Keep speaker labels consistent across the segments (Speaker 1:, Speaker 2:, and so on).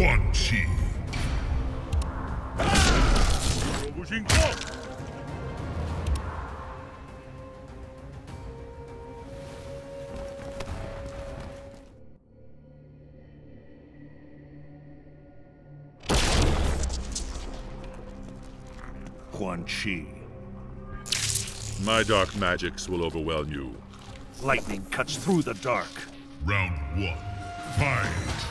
Speaker 1: QUAN CHI.
Speaker 2: QUAN CHI.
Speaker 3: My dark magics will overwhelm you.
Speaker 2: Lightning cuts through the dark.
Speaker 1: Round 1. Fight!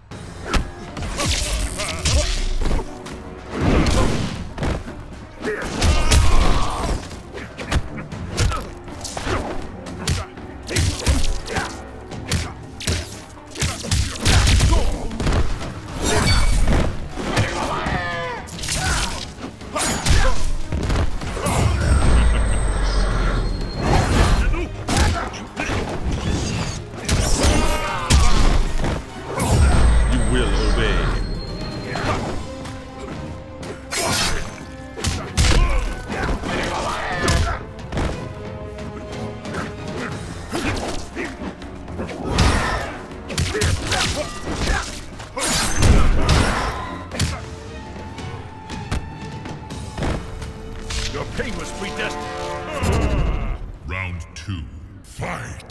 Speaker 2: Your pain was predestined.
Speaker 1: Round 2. Fight!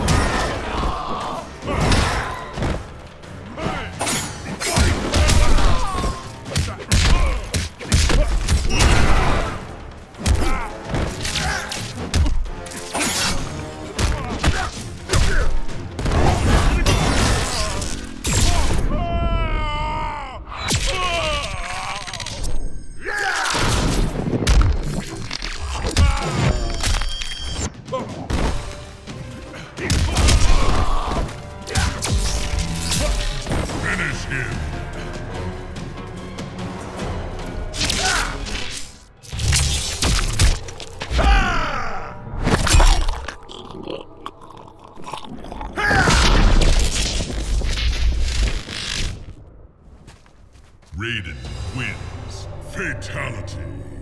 Speaker 1: Finish him! Raiden wins. Fatality.